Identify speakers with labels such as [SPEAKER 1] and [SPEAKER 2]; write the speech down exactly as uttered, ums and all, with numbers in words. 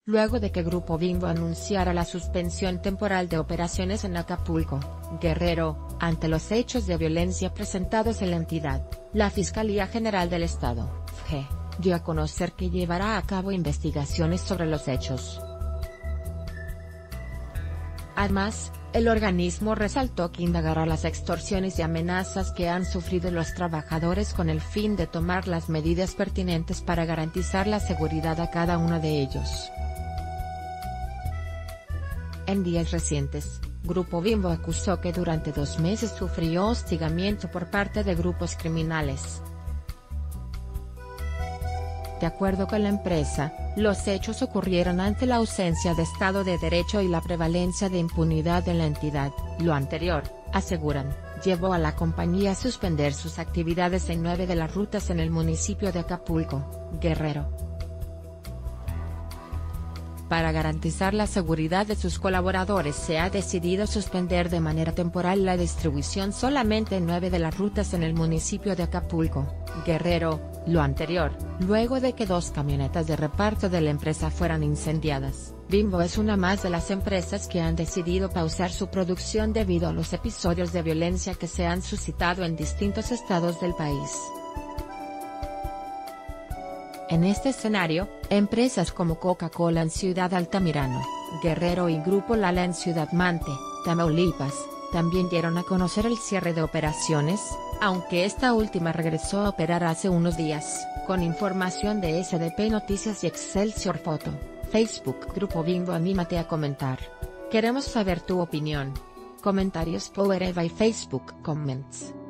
[SPEAKER 1] luego de que Grupo Bimbo anunciara la suspensión temporal de operaciones en Acapulco, Guerrero, ante los hechos de violencia presentados en la entidad. La Fiscalía General del Estado, F G E, dio a conocer que llevará a cabo investigaciones sobre los hechos. Además, el organismo resaltó que indagará las extorsiones y amenazas que han sufrido los trabajadores con el fin de tomar las medidas pertinentes para garantizar la seguridad a cada uno de ellos. En días recientes, Grupo Bimbo acusó que durante dos meses sufrió hostigamiento por parte de grupos criminales. De acuerdo con la empresa, los hechos ocurrieron ante la ausencia de Estado de Derecho y la prevalencia de impunidad en la entidad. Lo anterior, aseguran, llevó a la compañía a suspender sus actividades en nueve de las rutas en el municipio de Acapulco, Guerrero. Para garantizar la seguridad de sus colaboradores se ha decidido suspender de manera temporal la distribución solamente en nueve de las rutas en el municipio de Acapulco, Guerrero. Lo anterior, luego de que dos camionetas de reparto de la empresa fueran incendiadas. Bimbo es una más de las empresas que han decidido pausar su producción debido a los episodios de violencia que se han suscitado en distintos estados del país. En este escenario, empresas como Coca-Cola en Ciudad Altamirano, Guerrero y Grupo Lala en Ciudad Mante, Tamaulipas, también dieron a conocer el cierre de operaciones, aunque esta última regresó a operar hace unos días, con información de S D P Noticias y Excelsior Foto. Facebook Grupo Bimbo, anímate a comentar. Queremos saber tu opinión. Comentarios por Eva y Facebook Comments.